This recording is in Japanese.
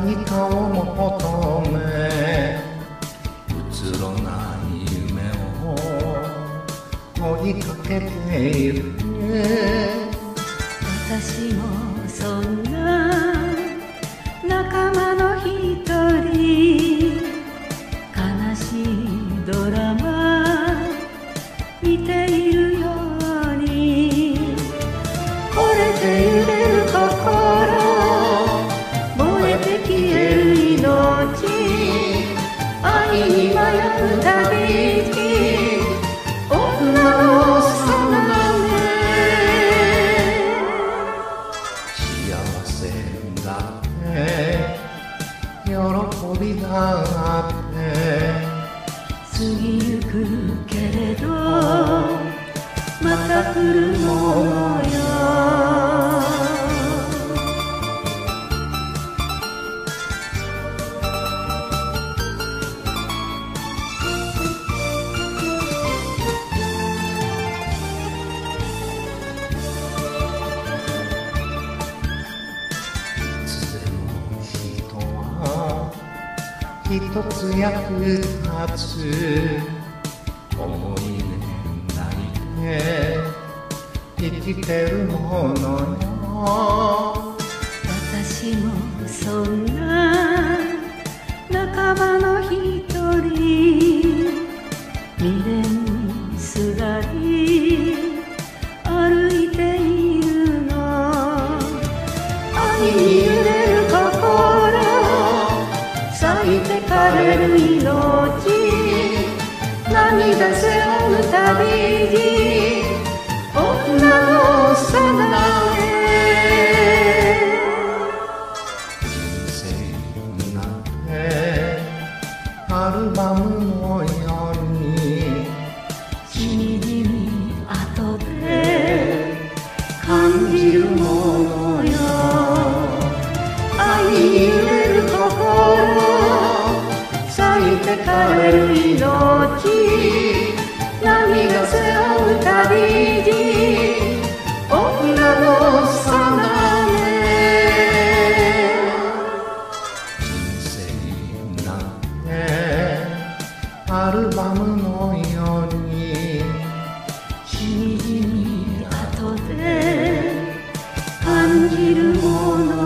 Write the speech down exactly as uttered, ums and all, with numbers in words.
何かを求め移ろない夢を追いかけている。 私もそんな仲間の一人、悲しいドラマ見ているように、折れて揺れる心、燃えて消える命、愛に迷う旅路、女のさなめ。 幸せだって喜びだって過ぎゆくけれどまた来るものよ。 一つ役立つ思い出ないで生きてるものよ。 私もそんな仲間の一人、未練にすがり歩いているの。愛に揺れる心、咲いて枯れる命、涙背負う旅路、女のさなめ。 人生なんてアルバムのようにしみじみ後で感じるものよ。愛に揺れる心、咲いて枯れる命、涙背負う旅路、女のさなめ。 人生なんてアルバムのようにしみじみ後で感じるもの